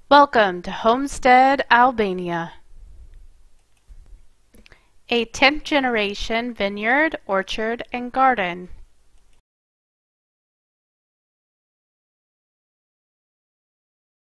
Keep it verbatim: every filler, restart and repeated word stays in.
Welcome to Homestead Albania, a tenth generation vineyard, orchard, and garden